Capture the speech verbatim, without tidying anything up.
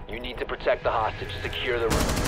You need to protect the hostage. Secure the room.